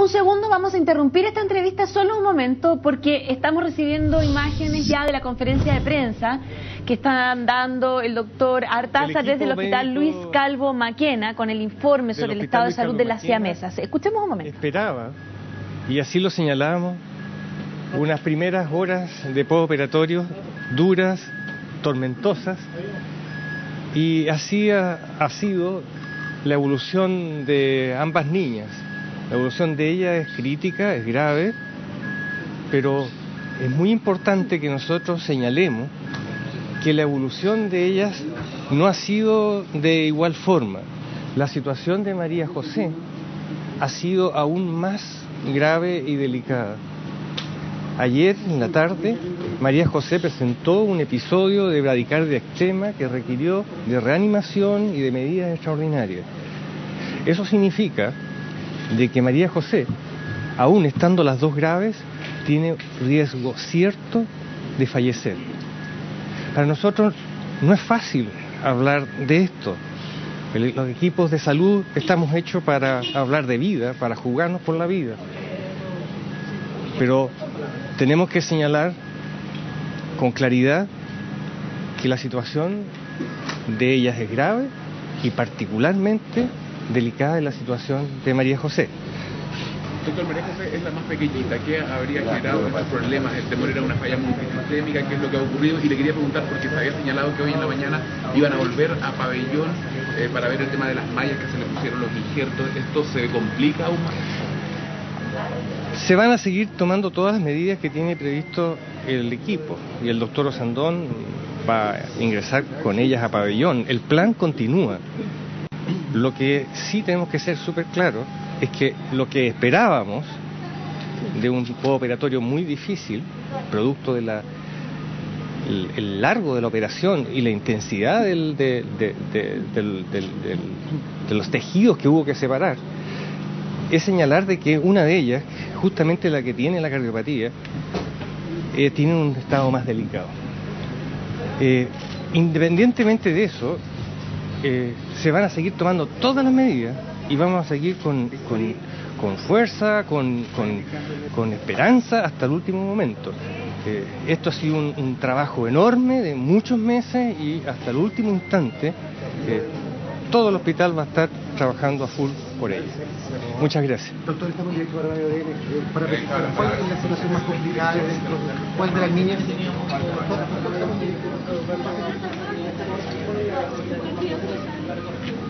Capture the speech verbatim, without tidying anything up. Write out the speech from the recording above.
un segundo, vamos a interrumpir esta entrevista solo un momento porque estamos recibiendo imágenes ya de la conferencia de prensa que están dando el doctor Artaza desde el Hospital Luis Calvo Maquena con el informe sobre el estado de salud de las siamesas. Escuchemos un momento. Esperaba, y así lo señalamos, unas primeras horas de postoperatorio duras, tormentosas, y así ha, ha sido la evolución de ambas niñas. La evolución de ella es crítica, es grave, pero es muy importante que nosotros señalemos que la evolución de ellas no ha sido de igual forma. La situación de María José ha sido aún más grave y delicada. Ayer en la tarde, María José presentó un episodio de bradicardia extrema que requirió de reanimación y de medidas extraordinarias. Eso significa de que María José, aún estando las dos graves, tiene riesgo cierto de fallecer. Para nosotros no es fácil hablar de esto. Los equipos de salud estamos hechos para hablar de vida, para jugarnos por la vida. Pero tenemos que señalar con claridad que la situación de ellas es grave y particularmente delicada es la situación de María José. Doctor, María José es la más pequeñita. ¿Qué habría generado estos problemas? ¿El temor era una falla multisistémica? ¿Qué es lo que ha ocurrido? Y le quería preguntar, porque se había señalado que hoy en la mañana iban a volver a pabellón eh, para ver el tema de las mallas que se le pusieron los injertos. ¿Esto se complica aún más? Se van a seguir tomando todas las medidas que tiene previsto el equipo y el doctor Osandón va a ingresar con ellas a pabellón. El plan continúa. Lo que sí tenemos que ser súper claros es que lo que esperábamos de un postoperatorio muy difícil, producto de la el, el largo de la operación y la intensidad del, de, de, de, del, del, del, de los tejidos que hubo que separar, es señalar de que una de ellas, justamente la que tiene la cardiopatía, eh, tiene un estado más delicado. Eh, independientemente de eso, eh, se van a seguir tomando todas las medidas y vamos a seguir con, con, con fuerza, con, con, con esperanza hasta el último momento. Eh, esto ha sido un, un trabajo enorme de muchos meses y hasta el último instante eh, todo el hospital va a estar trabajando a full por ello. Muchas gracias. Doctor, estamos en directo para Radio D N. Para preguntar, ¿cuál es la situación más complicada dentro? ¿Cuál de las niñas? Doctor, estamos en directo.